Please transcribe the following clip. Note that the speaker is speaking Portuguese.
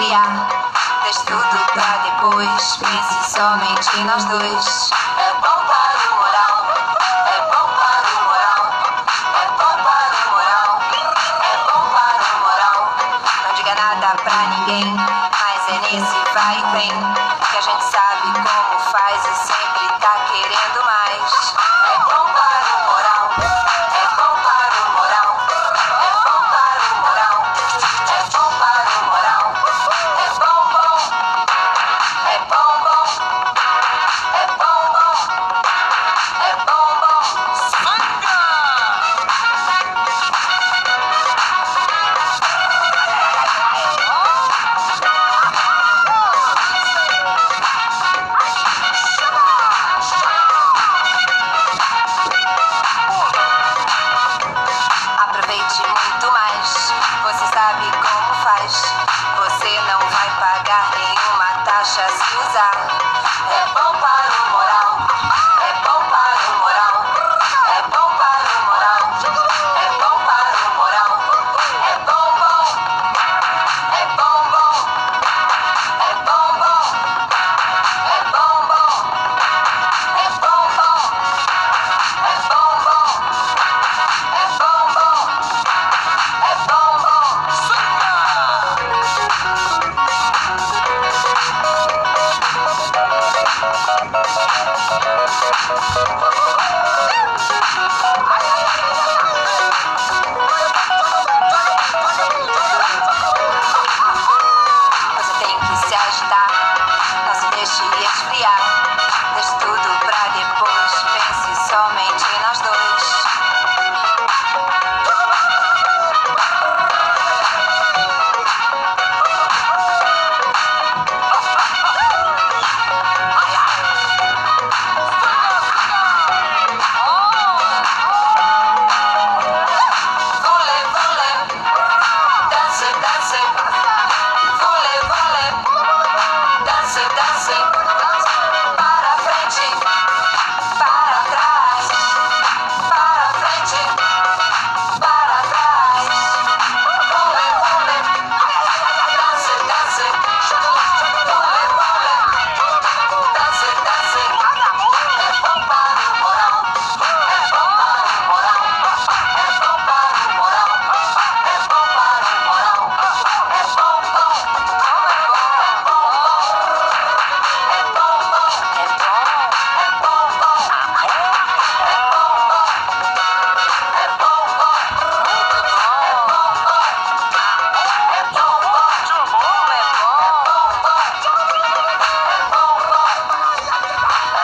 criar. Deixe tudo pra depois, pense somente em nós dois. É bom para o moral, é bom para o moral, é bom para o moral, é bom para o moral. Não diga nada pra ninguém, mas é nesse vai e vem que a gente sabe como faz e sempre tá querendo mais.